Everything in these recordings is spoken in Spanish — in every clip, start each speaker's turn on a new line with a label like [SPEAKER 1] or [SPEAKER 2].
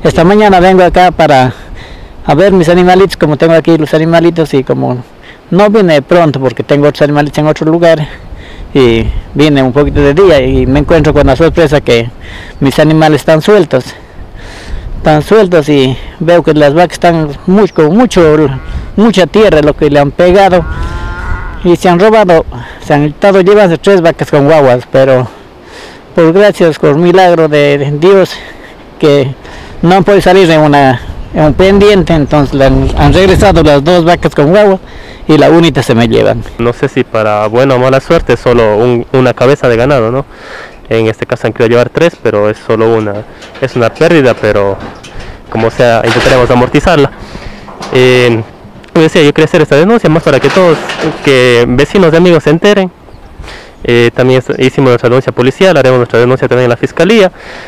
[SPEAKER 1] Esta mañana vengo acá para a ver mis animalitos, como tengo aquí los animalitos y como no vine pronto porque tengo otros animalitos en otro lugar y vine un poquito de día y me encuentro con la sorpresa que mis animales están sueltos y veo que las vacas están con mucha tierra lo que le han pegado y se han estado llevando 3 vacas con guaguas, pero por gracias, por milagro de Dios que no han podido salir en un pendiente, entonces han regresado las 2 vacas con guagua y la única se me llevan.
[SPEAKER 2] No sé si para buena o mala suerte, solo una cabeza de ganado, ¿no? En este caso han querido llevar 3, pero es solo una. Es una pérdida, pero como sea, intentaremos amortizarla. Como decía, yo quería hacer esta denuncia más para que todos, que vecinos y amigos se enteren. También hicimos nuestra denuncia policial, haremos nuestra denuncia también en la fiscalía.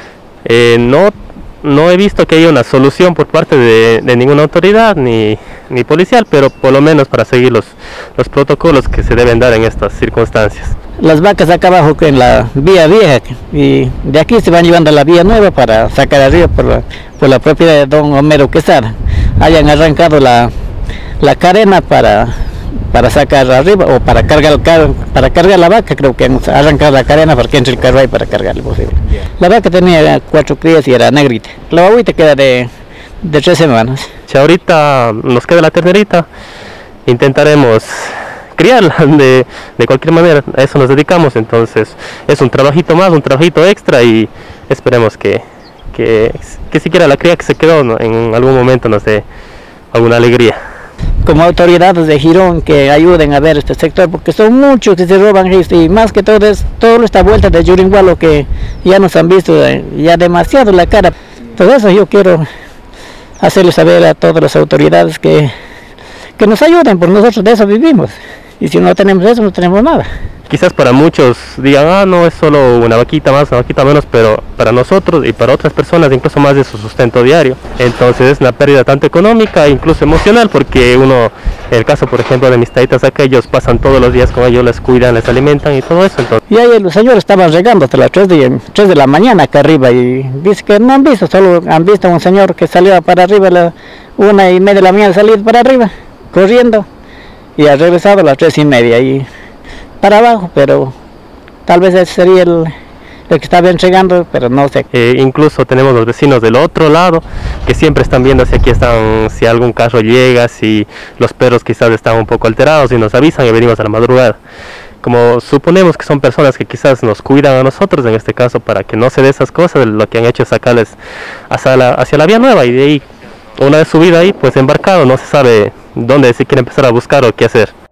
[SPEAKER 2] No he visto que haya una solución por parte de ninguna autoridad ni policial, pero por lo menos para seguir los protocolos que se deben dar en estas circunstancias.
[SPEAKER 1] Las vacas acá abajo en la vía vieja y de aquí se van llevando a la vía nueva para sacar arriba por la propiedad de don Homero Quesada. Hayan arrancado la carena para sacar arriba o para cargar la vaca, creo que han arrancado la cadena para que entre el carro ahí para cargarle posible. La vaca tenía 4 crías y era negrita. La babuita queda de 3 semanas.
[SPEAKER 2] Si ahorita nos queda la ternerita, intentaremos criarla de cualquier manera, a eso nos dedicamos, entonces es un trabajito más, un trabajito extra y esperemos que siquiera la cría que se quedó, ¿no?, en algún momento nos dé alguna alegría.
[SPEAKER 1] Como autoridades de Girón que ayuden a ver este sector porque son muchos que se roban y más que todo es toda esta vuelta de Yuringualo que ya nos han visto ya demasiado la cara. Por eso yo quiero hacerles saber a todas las autoridades que nos ayuden, porque nosotros de eso vivimos y si no tenemos eso no tenemos nada.
[SPEAKER 2] Quizás para muchos digan, no, es solo una vaquita más, una vaquita menos, pero para nosotros y para otras personas incluso más de su sustento diario. Entonces es una pérdida tanto económica e incluso emocional, porque en el caso por ejemplo de mis taitas acá, ellos pasan todos los días con ellos, les cuidan, les alimentan y todo eso. Entonces...
[SPEAKER 1] Y ahí los señores estaban regando hasta las 3 de la mañana acá arriba y dice que no han visto, solo han visto a un señor que salió para arriba a las 1:30 de la mañana, salir para arriba, corriendo y ha regresado a las 3:30 y para abajo, pero tal vez ese sería el que estaba entregando, pero no sé.
[SPEAKER 2] Incluso tenemos los vecinos del otro lado que siempre están viendo si algún carro llega, si los perros quizás están un poco alterados y nos avisan y venimos a la madrugada. Como suponemos que son personas que quizás nos cuidan a nosotros en este caso para que no se dé esas cosas, lo que han hecho es sacarles hacia la vía nueva y de ahí, una vez subido ahí, pues embarcado, no se sabe dónde se quiere empezar a buscar o qué hacer.